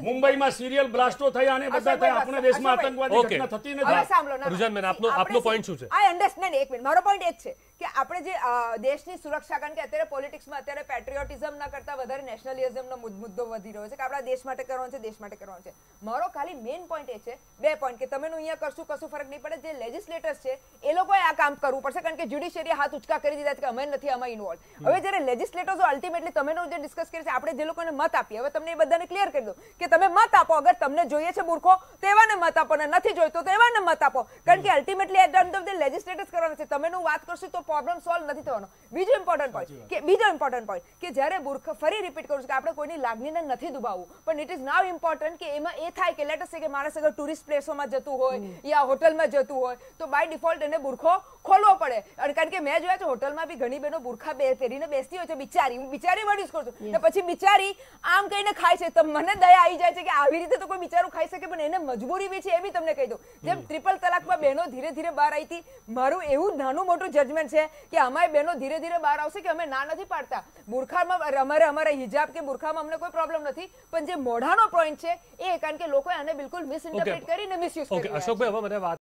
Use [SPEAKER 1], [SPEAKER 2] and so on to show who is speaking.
[SPEAKER 1] મુંબઈમાં સિરિયલ બ્લાસ્ટો થયા અને બધા થયા, આપણા દેશમાં આતંકવાદી ઘટના થતી નથી.
[SPEAKER 2] રુઝાન બેન, આપનો પોઈન્ટ શું છે?
[SPEAKER 3] I understand. એક મિનિટ, મારો પોઈન્ટ એ જ છે કે આપણે જે દેશની સુરક્ષા, કારણ કે અત્યારે પોલિટિક્સમાં અત્યારે પેટ્રિયોટિઝમ ના કરતા વધારે નેશનલિઝમનો મુદ્દો વધી રહ્યો છે કે આપણા દેશ માટે કરવાનું છે, દેશ માટે કરવાનું છે. મારો ખાલી મેઇન પોઈન્ટ એ છે, 2 પોઈન્ટ, કે તમે અહીંયા કરશું કશું ફરક નહીં પડે. જે લેજિસ્લેટર્સ છે એ લોકોએ આ કામ કરવું પડશે, કારણ કે જ્યુડિશિયરી હાથ ઉચકા કરી દીધા છે કે અમે નથી આમાં ઇન્વોલ્વ. હવે જ્યારે લેજિસ્લેટર્સો અલ્ટિમેટલી તમે જે ડિસ્કસ કરી છે, આપણે જે લોકોને મત આપીએ, હવે તમને એ બધાને ક્લિયર કરી દો કે તમે મત આપો. અગર તમને જોઈએ છે મૂર્ખો તો એવાને મત આપો, ને નથી જોઈતો તો એવાને મત આપો, કારણ કે ultimately at the end of the legislators કરવાના છે. તમે વાત કરશું તો પ્રોબ્લેમ સોલ્વ નથી થવાનો. બીજો ઇમ્પોર્ટન્ટ પોઈન્ટ કે જ્યારે મૂર્ખ, ફરી રિપીટ કરું છું કે આપણે કોઈની લાગણીને નથી દુભાવવું, પણ ઇટ ઇઝ નાવ ઇમ્પોર્ટન્ટ કે એમાં એ થાય કે લેટ અસ સે કે માણસ અગર ટુરિસ્ટ પ્લેસોમાં જતું હોય યા હોટલમાં જતું હોય તો બાય ડિફોલ્ટ એને બુરખો ખોલવો પડે. અને કારણ કે મેં જોયા છે હોટલમાં બી ઘણી બહેનો બુરખા પહેરીને બેસતી હોય છે, બિચારી વર્ડિસ કરું છું, ને પછી બિચારી આમ કહીને ખાય છે. તો મને દયા આવી જાય છે કે આવી રીતે તો કોઈ બિચારું ખાઈ શકે, પણ એને મજબૂરી બી છે, એ બી તમને કહી દઉં. જેમ ટ્રિપલ તલાકમાં બહેનો ધીરે ધીરે બહાર આવી હતી, મારું એવું નાનું મોટું જજમેન્ટ છે કે અમારી બહેનો ધીરે ધીરે બહાર આવશે, કે અમે ના નથી પાડતા. બુરખામાં અમારા હિજાબ કે બુરખામાં અમને કોઈ પ્રોબ્લેમ નથી, પણ જે મોઢાનો પોઈન્ટ છે એ, કારણ કે લોકોએ આને બિલકુલ મિસઇન્ટરપ્રેટ કરીને મિસયુઝ કર્યું.
[SPEAKER 2] અશોકભાઈ, હવે મને વાત